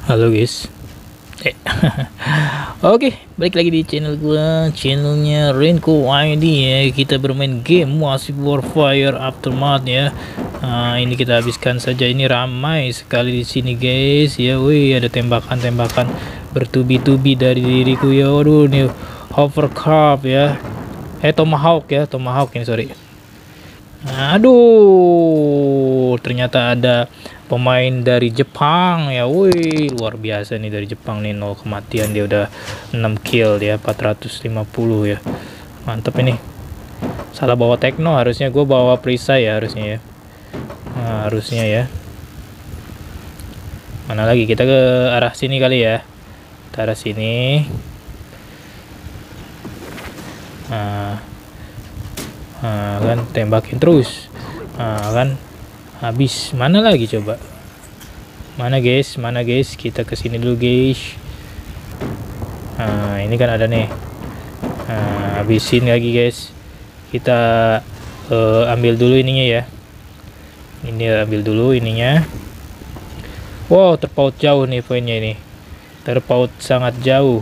Halo guys. Eh. Oke, balik lagi di channel gua, channelnya Renko ID ya. Kita bermain game Massive Warfare Aftermath ya. Nah, ini kita habiskan saja. Ini ramai sekali di sini guys. Ya, wih, ada tembakan-tembakan bertubi-tubi dari diriku ya. Waduh, nih hovercraft ya. Tomahawk ya, Tomahawk ini sorry. Aduh, ternyata ada pemain dari Jepang ya. Wih, luar biasa nih dari Jepang nih. 0 kematian, dia udah 6 kill ya, 450 ya. Mantep ini. Salah bawa Tekno, harusnya gue bawa perisai ya harusnya ya. Nah, harusnya ya. Mana lagi, kita ke arah sini kali ya. Kita arah sini. Kan tembakin terus. Kan habis. Mana lagi coba, mana guys, kita kesini dulu guys. Ini kan ada nih. Habisin lagi guys. Kita ambil dulu ininya ya. Ini ambil dulu ininya. Wow, terpaut jauh nih poinnya ini. Terpaut sangat jauh.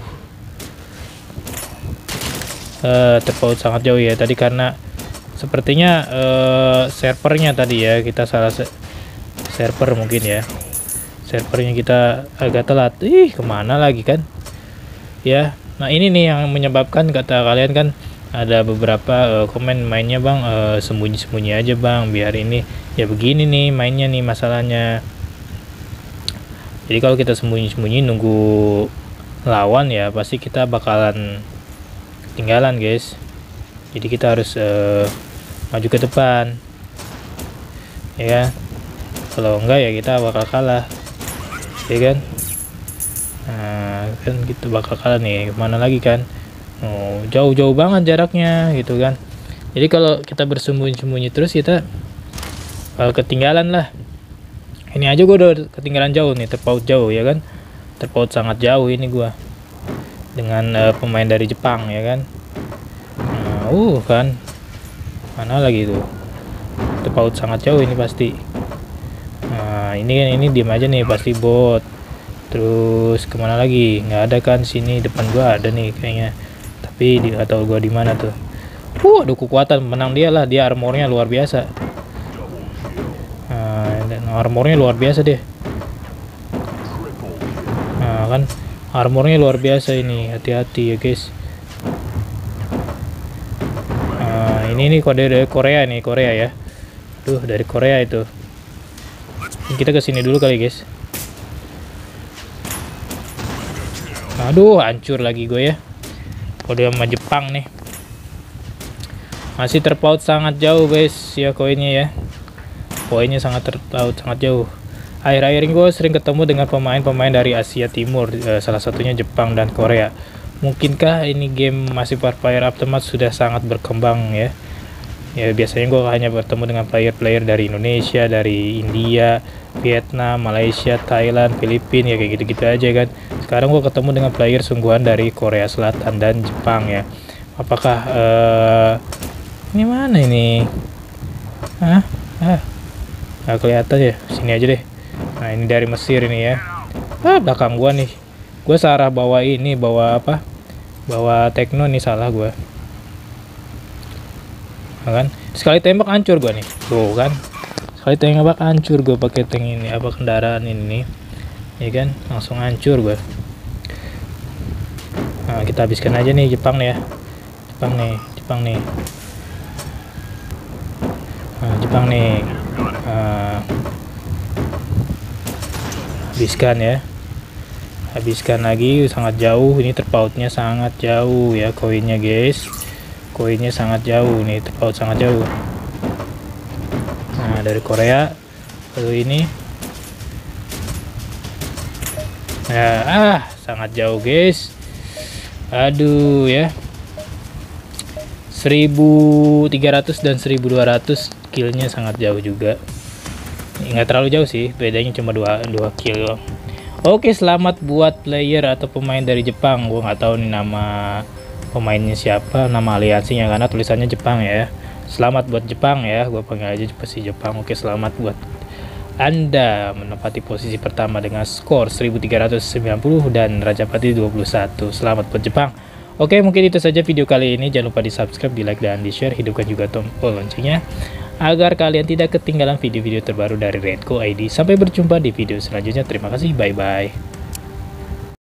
Terpaut sangat jauh ya tadi, karena sepertinya servernya tadi ya, kita salah server mungkin ya. Servernya kita agak telat. Kemana lagi kan ya. Nah ini nih yang menyebabkan kata kalian kan, ada beberapa komen mainnya bang sembunyi-sembunyi aja bang, biar ini ya begini nih mainnya nih masalahnya. Jadi kalau kita sembunyi-sembunyi nunggu lawan ya, pasti kita bakalan ketinggalan guys. Jadi kita harus maju ke depan ya, kalau enggak ya kita bakal kalah ya kan. Kan gitu bakal kalah nih. Kemana lagi kan, jauh-jauh banget jaraknya gitu kan. Jadi kalau kita bersembunyi-sembunyi terus kita bakal ketinggalan lah. Ini aja gue udah ketinggalan jauh nih, terpaut jauh ya kan, terpaut sangat jauh ini gue dengan pemain dari Jepang ya kan. Kan mana lagi tuh, terpaut sangat jauh ini pasti. Ini diam aja nih, pasti bot. Terus kemana lagi, nggak ada kan, sini depan gua ada nih kayaknya, tapi nggak tahu gua di mana tuh. Aduh, kekuatan menang dia lah, dia armornya luar biasa. Dan armornya luar biasa deh. Kan armornya luar biasa ini, hati-hati ya guys. Ini kode dari Korea nih, Korea ya. Tuh dari Korea itu. Kita kesini dulu kali guys. Aduh, hancur lagi gue ya. Kode sama Jepang nih. Masih terpaut sangat jauh guys ya koinnya ya. Poinnya sangat terpaut sangat jauh. Akhir-akhir ini gue sering ketemu dengan pemain-pemain dari Asia Timur, salah satunya Jepang dan Korea. Mungkinkah ini game Massive Warfare Aftermath sudah sangat berkembang ya. Ya biasanya gue hanya bertemu dengan player-player dari Indonesia, dari India, Vietnam, Malaysia, Thailand, Filipina ya, kayak gitu-gitu aja kan. Sekarang gue ketemu dengan player sungguhan dari Korea Selatan dan Jepang ya. Apakah ini mana ini? Nggak kelihatan ya, sini aja deh. Nah ini dari Mesir ini ya. Belakang gua nih, gue salah bawa ini, bawa apa, bawa Tekno nih, salah gue kan. Sekali tembak hancur gua nih tuh kan, sekali tembak hancur gue pakai tank ini, apa kendaraan ini nih ya kan, langsung hancur gue. Nah kita habiskan aja nih Jepang nih ya, Jepang nih Jepang nih. Habiskan ya, habiskan lagi, sangat jauh ini, terpautnya sangat jauh ya koinnya guys. Koinnya sangat jauh nih, terpaut sangat jauh. Nah dari Korea lalu ini sangat jauh guys. Aduh ya, 1300 dan 1200 killnya sangat jauh juga. Nggak terlalu jauh sih, bedanya cuma 2 kill doang. Oke, selamat buat player atau pemain dari Jepang. Gue nggak tahu nih nama pemainnya siapa, nama aliansinya, karena tulisannya Jepang ya. Selamat buat Jepang ya, gue panggil aja pasti Jepang. Oke, selamat buat Anda menempati posisi pertama dengan skor 1390 dan Raja Patih 21. Selamat buat Jepang. Oke, mungkin itu saja video kali ini. Jangan lupa di subscribe, di like, dan di share. Hidupkan juga tombol loncengnya agar kalian tidak ketinggalan video-video terbaru dari Redco ID. Sampai berjumpa di video selanjutnya. Terima kasih, bye-bye.